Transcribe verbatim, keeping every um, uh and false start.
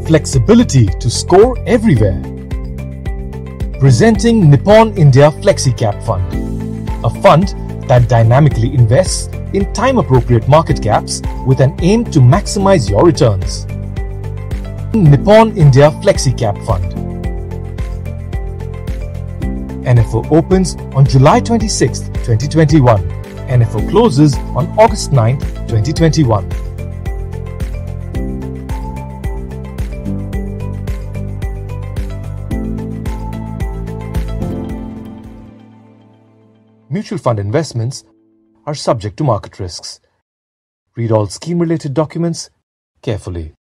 Flexibility to score everywhere. Presenting Nippon India Flexi Cap Fund, a fund that dynamically invests in time-appropriate market caps with an aim to maximize your returns. Nippon India Flexi Cap Fund. N F O opens on July twenty-sixth, twenty twenty-one. N F O closes on August ninth, twenty twenty-one. Mutual fund investments are subject to market risks. Read all scheme-related documents carefully.